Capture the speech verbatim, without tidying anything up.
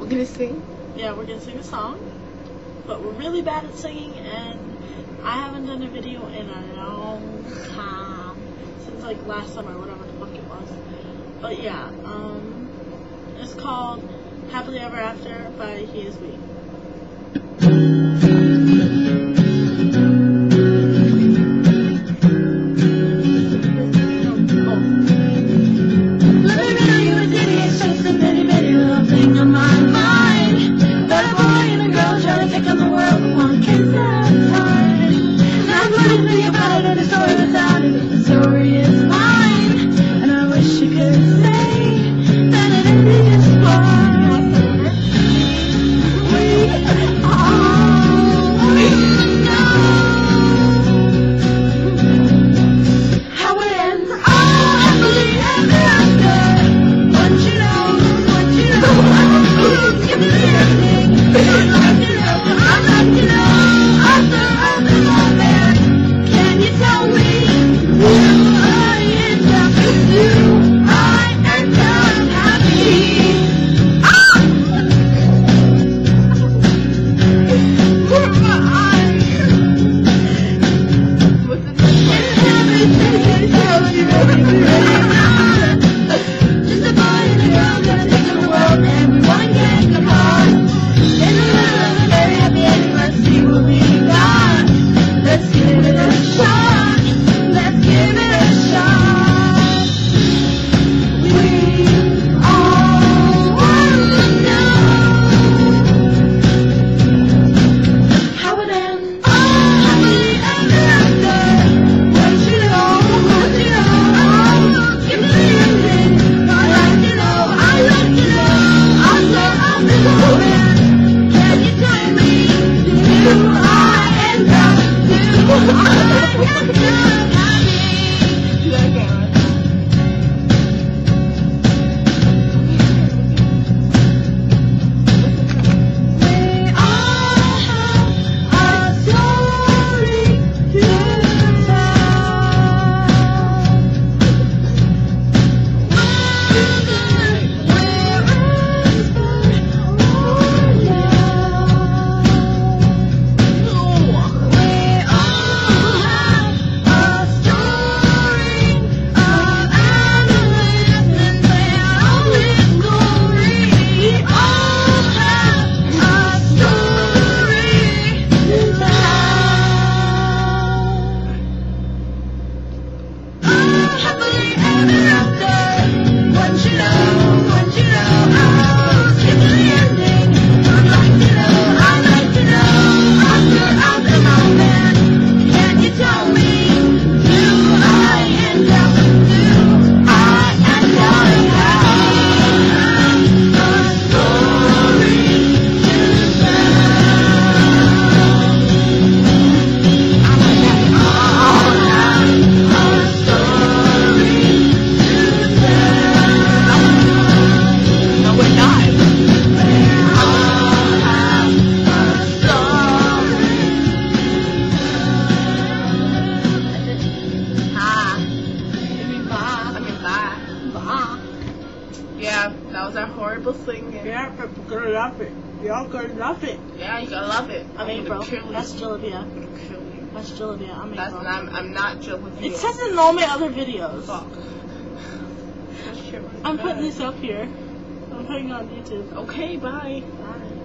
gonna sing? Yeah, we're gonna sing a song. But we're really bad at singing, and I haven't done a video in a long time. Since like last summer, whatever the fuck it was. But yeah, um, it's called Happily Ever After by He Is We. Yeah, that was our horrible singing. Yeah, but we're gonna love it. Y'all gonna love it. Yeah, you gotta love it. I'm April. That's Julivia. I'm gonna kill you. That's Julivia. I'm That's April. I'm, I'm not Julivia. It says in all my other videos. Fuck. I'm putting this up here. I'm putting it on YouTube. Okay, bye. Bye.